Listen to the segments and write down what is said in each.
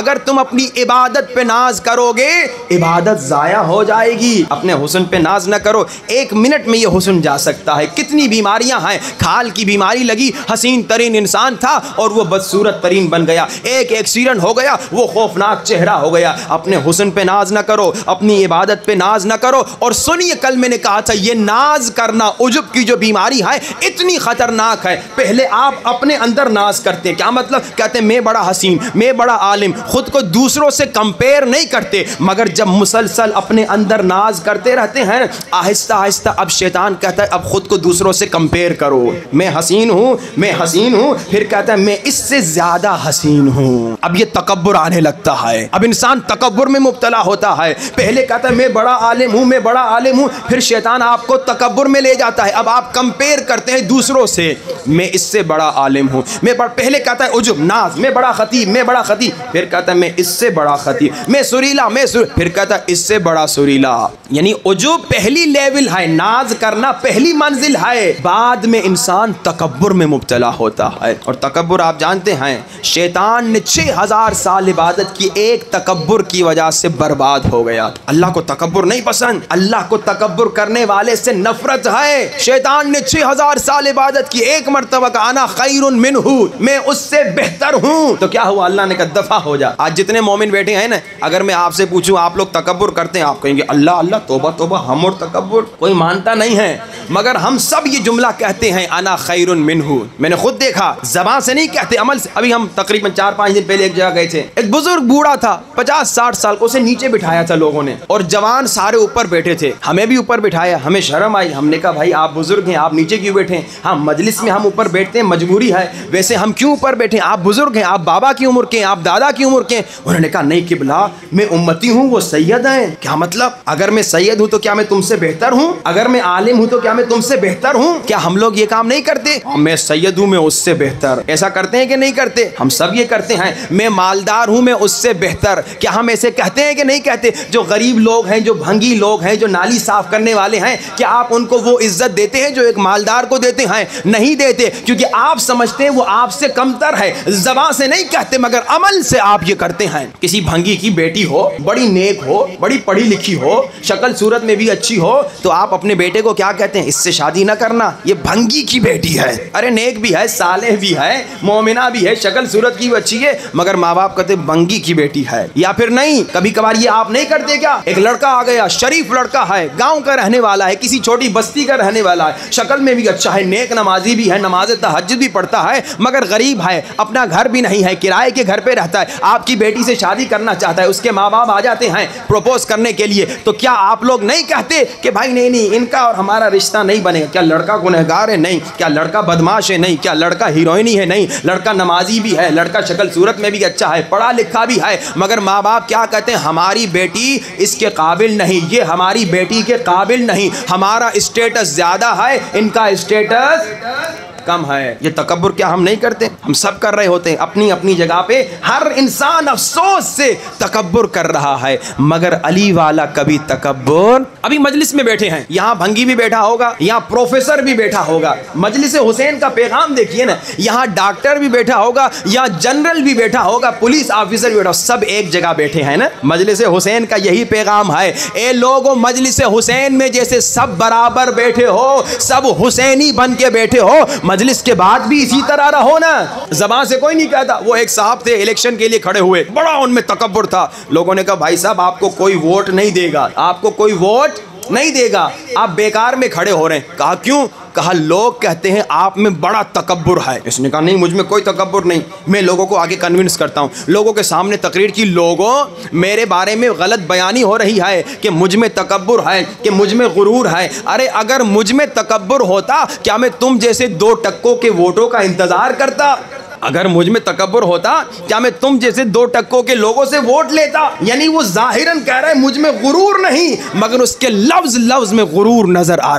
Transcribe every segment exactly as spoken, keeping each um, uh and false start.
अगर तुम अपनी इबादत पे नाज करोगे इबादत जाया हो जाएगी। अपने हुस्न पे नाज न करो, एक मिनट में ये हुस्न जा सकता है। कितनी बीमारियां हैं, खाल की बीमारी लगी, हसीन तरीन इंसान था और वो बदसूरत तरीन बन गया, एक एक्सीडेंट हो गया, वो खौफनाक चेहरा हो गया। अपने हुस्न पे नाज न करो, अपनी इबादत पे नाज न करो। और सुनिए, कल मैंने कहा था ये नाज करना, उजुब की जो बीमारी है इतनी खतरनाक है। पहले आप अपने अंदर नाज करते, क्या मतलब, कहते मैं बड़ा हसीन, मैं बड़ा आलिम, खुद को दूसरों से कंपेयर नहीं करते। मगर जब मुसलसल अपने अंदर नाज करते रहते हैं, आहिस्ता आहिस्ता अब शैतान कहता है अब खुद को दूसरों से कंपेयर करो, मैं हसीन हूं, मैं हसीन हूं, फिर कहता है मैं इससे ज्यादा हसीन हूं। अब ये तकब्बुर आने लगता है, अब इंसान तकब्बुर में मुब्तला होता है। पहले कहता है मैं बड़ा आलिम हूं, मैं बड़ा आलिम हूं, फिर शैतान आपको तकब्बुर में ले जाता है। अब आप कंपेयर करते हैं दूसरों से, मैं इससे बड़ा आलिम हूं, मैं बड़ा, पहले कहता है उजुब नाज, मैं बड़ा खतीब, मैं बड़ा खतीब, फिर कहता है मैं इससे बड़ा खतीब, मैं सुरीला, मैं सुर, फिर कहता है इससे बड़ा सुरीला। यानी उजुब पहली लेवल है, नाज करना पहली मंजिल है, बाद में इंसान तकब्बुर में मुब्तला होता है। और तकब्बुर आप जानते हैं, शैतान ने छह हजार साल इबादत की, एक तकब्बुर की वजह से बर्बाद हो गया। अल्लाह को तकब्बुर नहीं पसंद, अल्लाह को तकब्बुर करने वाले से नफरत है। शैतान ने छह हजार साल इबादत की, एक मर्तबा का आना खैरुन मिन्हु, मैं उससे बेहतर हूं, तो क्या हुआ, अल्लाह ने कहा दफा हो जा। आज जितने मोमिन बैठे हैं ना, अगर मैं आपसे पूछूं आप लोग तकब्बुर करते हैं, आप कहेंगे अल्लाह अल्लाह, तौबा तौबा, हम और तकब्बुर कोई मानता नहीं है। मगर हम सब ये जुमला कहते हैं अना खैरुन मिन्हु। मैंने खुद देखा, ज़बान से नहीं कहते, अमल से। अभी हम तकरीबन चार पाँच दिन पहले एक जगह गए थे, एक बुजुर्ग बूढ़ा था, पचास साठ साल को, उसे नीचे बिठाया था लोगों ने, और जवान सारे ऊपर बैठे थे। हमें भी ऊपर बिठाया, हमें शर्म आई, हमने कहा भाई आप बुजुर्ग हैं, आप नीचे क्यों बैठे हैं? हाँ, मजलिस में हम ऊपर बैठते हैं, मजबूरी है, वैसे हम क्यों ऊपर बैठे? आप बुजुर्ग हैं, आप बाबा की उम्र के, आप दादा की उम्र के। उन्होंने कहा नहीं किबला, मैं उम्मती हूँ, वो सैयद हैं। क्या मतलब, अगर मैं सैयद हूँ तो क्या मैं तुमसे बेहतर हूँ? अगर मैं आलिम हूँ तो क्या मैं तुमसे बेहतर हूँ? क्या हम लोग ये काम नहीं करते? मैं सैयद हूँ, मैं उससे बेहतर, ऐसा करते हैं कि नहीं करते? हम सब ये करते हैं। मैं मालदार हूँ, मैं उससे बेहतर, क्या हम ऐसे कहते हैं कि नहीं कहते? जो गरीब लोग हैं, जो भंगी लोग हैं, जो नाली साफ करने वाले हैं, क्या आप उनको वो इज्जत देते हैं जो एक मालदार को देते हैं? नहीं देते, क्योंकि आप समझते हैं वो आपसे कमतर है। ज़बान से नहीं कहते मगर अमल से आप ये करते हैं। किसी भंगी की बेटी हो, बड़ी नेक हो, बड़ी पढ़ी लिखी हो, शक्ल सूरत में भी अच्छी हो, तो आप अपने बेटे को क्या कहते हैं? इससे शादी ना करना, ये भंगी की बेटी है। अरे नेक भी है, सालेह भी है, मोमिना भी है, शक्ल सूरत की भी अच्छी है, मगर माँ बाप कहते भंगी की बेटी है। या फिर नहीं, कभी कभार ये आप नहीं करते क्या? एक लड़का आ गया, शरीफ लड़का है, गांव का रहने वाला है, किसी छोटी बस्ती का रहने वाला है, शक्ल में भी अच्छा है, नेक नमाजी भी है, नमाज तहज्जुद भी पढ़ता है, मगर गरीब है, अपना घर भी नहीं है, किराए के घर पे रहता है, आपकी बेटी से शादी करना चाहता है, उसके माँ बाप आ जाते हैं प्रपोज करने के लिए, तो क्या आप लोग नहीं कहते कि भाई नहीं नहीं इनका और हमारा रिश्ता नहीं बनेगा? क्या लड़का गुनहगार है? नहीं। क्या लड़का बदमाश है? नहीं। क्या लड़का हीरोइनी है? नहीं। लड़का नमाजी भी है, लड़का शक्ल सूरत में भी अच्छा है, पढ़ा लिखा भी है, मगर माँ बाप क्या कहते हैं? हमारी बेटी इसके काबिल नहीं, ये हमारी बेटी के काबिल नहीं, हमारा स्टेटस ज्यादा है, इनका स्टेटस कम है। ये तकब्बुर क्या हम नहीं करते? हम सब कर रहे होते हैं, अपनी अपनी जगह पे हर इंसान अफसोस से तकब्बुर कर रहा है, मगर अली वाला कभी तकब्बुर। अभी मजलिस में बैठे हैं, यहाँ भंगी भी बैठा होगा, यहाँ प्रोफेसर भी बैठा होगा, मजलिस हुसैन का पैगाम देखिए ना, यहाँ डॉक्टर भी बैठा होगा, यहाँ जनरल भी बैठा होगा, पुलिस ऑफिसर भी बैठा, सब एक जगह बैठे हैं ना। मजलिस हुसैन का यही पैगाम है, ए लोगों मजलिस हुसैन में जैसे सब बराबर बैठे हो, सब हुसैनी बन के बैठे हो, मजलिस के बाद भी इसी तरह रहो ना। ज़बान से कोई नहीं कहता। वो एक साहब थे, इलेक्शन के लिए खड़े हुए, बड़ा उनमें तकब्बुर था। लोगों ने कहा भाई साहब आपको कोई वोट नहीं देगा, आपको कोई वोट नहीं देगा, आप बेकार में खड़े हो रहे हैं। कहा क्यों? कहा लोग कहते हैं आप में बड़ा तकब्बुर है। इसने कहा नहीं, मुझ में कोई तकब्बुर नहीं, मैं लोगों को आगे कन्विंस करता हूँ। लोगों के सामने तकरीर की, लोगों मेरे बारे में गलत बयानी हो रही है कि मुझ में तकब्बुर है, कि मुझ में गुरूर है। अरे अगर मुझ में तकब्बुर होता, क्या मैं तुम जैसे दो टक्कों के वोटों का इंतजार करता? अगर मुझ में तकब्बुर होता, क्या मैं तुम जैसे दो टक्कों के लोगों से वोट लेता? यानी वो जाहिरन कह रहा है मुझ में गुरूर नहीं, मगर उसके लफ्ज लफ्ज में गुरूर नजर आ रहा है।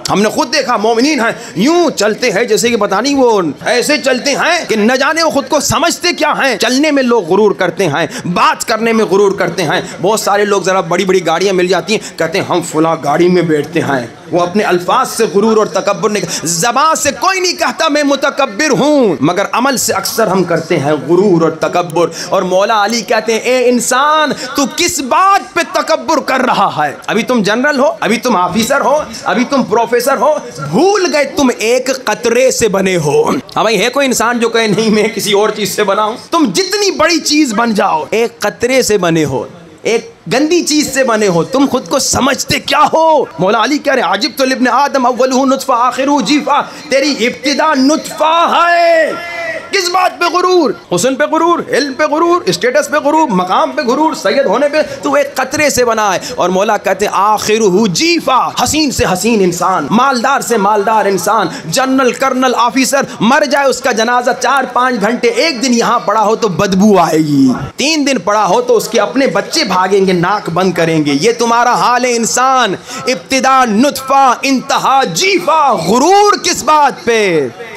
हमने खुद देखा मोमिनीन हैं यूं चलते हैं जैसे कि पता नहीं वो ऐसे चलते हैं कि न जाने वो खुद को समझते क्या हैं। चलने में लोग गुरूर करते हैं, बात करने में गुरूर करते हैं। बहुत सारे लोग ज़रा बड़ी बड़ी गाड़ियां मिल जाती हैं, कहते हैं हम फला गाड़ी में बैठते हैं। वो अपने अल्फाज से गुरूर और तकब्बुर नहीं, ज़बान से कोई नहीं कहता मैं मुतकब्बिर हूँ, मगर अमल से अक्सर हम करते हैं गुरूर और तकब्बुर। और मौला अली कहते हैं ए इंसान तू किस बात पे तकब्बुर कर रहा है? अभी तुम जनरल हो, अभी तुम ऑफिसर हो, अभी तुम प्रोफेसर हो, भूल गए तुम एक कतरे से बने हो। हाँ भाई, है कोई इंसान जो कहे नहीं मैं किसी और चीज से बना हूं? तुम जितनी बड़ी चीज बन जाओ, एक कतरे से बने हो, एक गंदी चीज से बने हो। तुम खुद को समझते क्या हो? मौला अली कह रहे हैं आजिब तो लिब्ने आदम अव्वलुहु नुत्फा आखिरुहु जीफा, तेरी इब्तिदा नुत्फा है। किस बात पे गुरूर? हुस्न पे गुरूर, इल्म पे गुरूर, स्टेटस पे गुरूर, मकाम पे गुरूर, सैयद होने पे। तू एक कतरे से बना है। और मौला कहते हैं आखिरुहु जीफा, हसीन से हसीन इंसान, मालदार से मालदार इंसान, जनरल कर्नल ऑफिसर मर जाए, उसका जनाजा चार पाँच घंटे एक दिन यहाँ पड़ा हो तो बदबू आएगी, तीन दिन पड़ा हो तो उसके अपने बच्चे भागेंगे, नाक बंद करेंगे। ये तुम्हारा हाल है इंसान। इब्तिदा नुत्फा, इंतहा जीफा, गुरूर किस बात पे?